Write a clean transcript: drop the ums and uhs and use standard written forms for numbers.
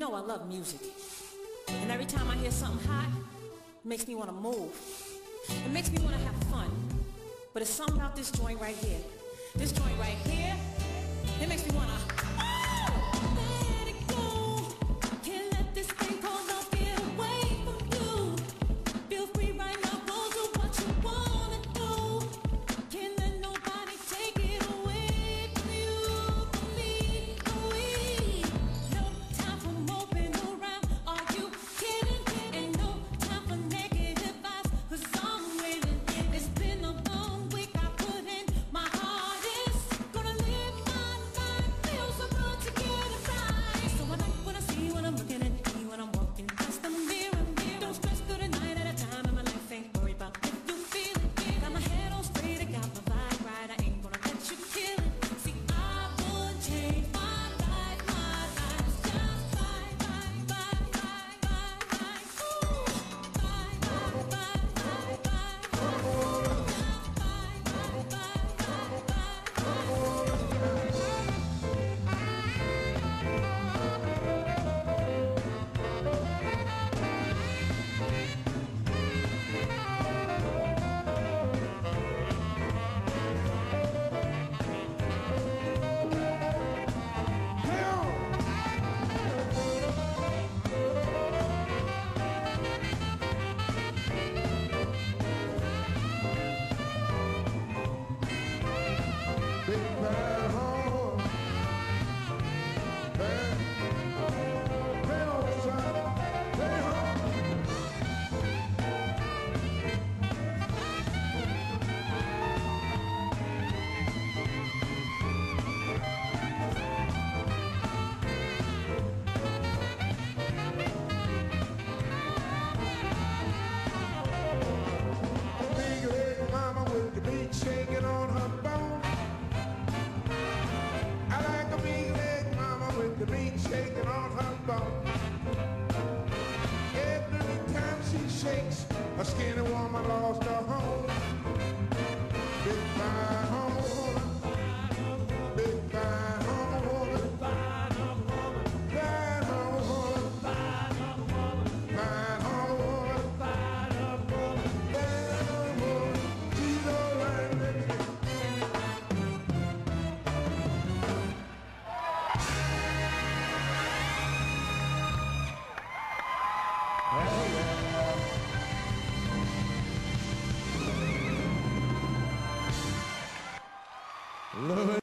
know I love music. And every time I hear something hot, it makes me want to move. It makes me want to have fun. But it's something about this joint right here. This joint right here, it makes me want to, let it go. Can't let this thing called love get away from you. Feel free right now, go do what you wanna do. Can't let nobody take it away from you, from me, we. No time for moping around, are you kidding? And no time for negative vibes, 'cause I'm winning. It's been a long week, I put in my hardest. Gonna live my life, feel so good to get it right. So I like what I see when I'm looking at you, when I'm walking past the mirror. Don't stress through the night at a time, and my life ain't worried about if you feel it. Got my head on straight, I got my vibe right, I ain't gonna let you kill it. See, I would change my life just right, ooh, Big leg mama with the beat shaking on her bone. I like a big leg mama with the beat shaking on her bone. Every time she shakes, a skinny woman lost her home. Big fine home woman, big fine home woman, fine home woman, fine home woman, fine home woman, fine home woman, fine home woman, fine home woman. She's all right with me. Love it.